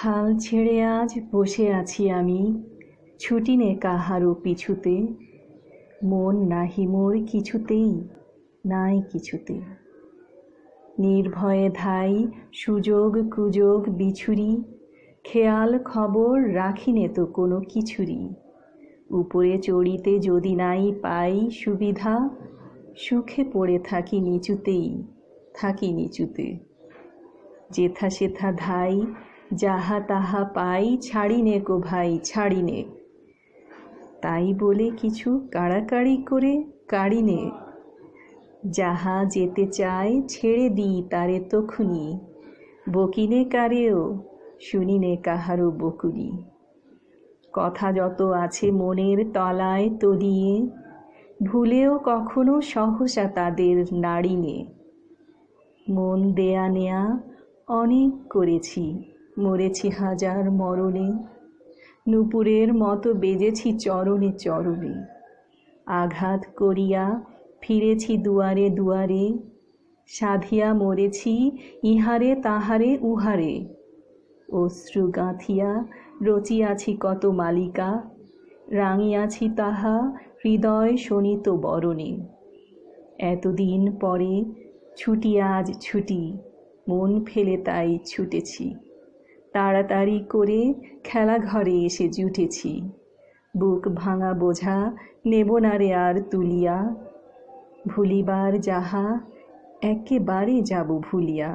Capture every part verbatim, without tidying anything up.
হাল ছেড়ে আজ বসে আছি আমি, ছুটি নে কাহারও পিছুতে। মন নাহি মোর কিছুতেই, নাই কিছুতে। নির্ভয়ে ধাই সুযোগ কুযোগ বিছুরি, খেয়াল খবর রাখি নে তো কোনো কিছুরই। উপরে চড়িতে যদি নাই পাই সুবিধা, সুখে পড়ে থাকি নিচুতেই, থাকি নিচুতে। যেথা সেথা ধাই যাহা তাহা পাই, ছাড়ি নে কো ভাই ছাড়ি নে। তাই বলে কিছু কাড়াকাড়ি করে কাড়ি নে। যাহা যেতে চায় ছেড়ে দিই তারে তখুনি, বকিনে কারেও শুনি নে কাহারও বকুনি। কথা যত আছে মনের তলায় তলিয়ে, ভুলেও কখনো সহসা তাদের নাড়ি নে। মন দেয়া নেয়া অনেক করেছি, মরেছি হাজার মরণে। নূপুরের মতো বেজেছি চরণে চরণে। আঘাত করিয়া ফিরেছি দুয়ারে দুয়ারে, সাধিয়া মরেছি ইহারে তাহারে উহারে। অশ্রু গাঁথিয়া রচিয়াছি কত মালিকা, রাঙিয়াছি তাহা হৃদয় শোণিত বরণে। এতদিন পরে ছুটি আজ ছুটি, মন ফেলে তাই ছুটেছি। তাড়াতাড়ি করে খেলাঘরে এসে জুটেছি। বুক ভাঙা বোঝা নেব না রে আর তুলিয়া, ভুলিবার যাহা একেবারে যাব ভুলিয়া।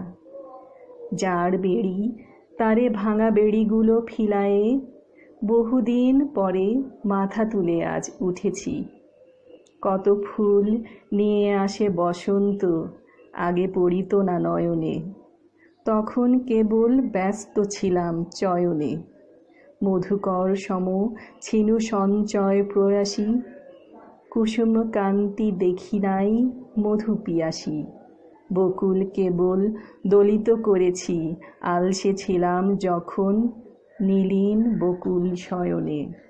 যার বেড়ি তারে ভাঙা বেড়িগুলো ফিলায়ে, বহুদিন পরে মাথা তুলে আজ উঠেছি। কত ফুল নিয়ে আসে বসন্ত, আগে পড়িত না নয়নে। তখন কেবল ব্যস্ত ছিলাম চয়নে। মধুকর সম ছিনু সঞ্চয় প্রয়াসী, কুসুম কান্তি দেখি নাই মধু পিয়াসী। বকুল কেবল দলিত করেছি, আলসে ছিলাম যখন নীলিন বকুল শয়নে।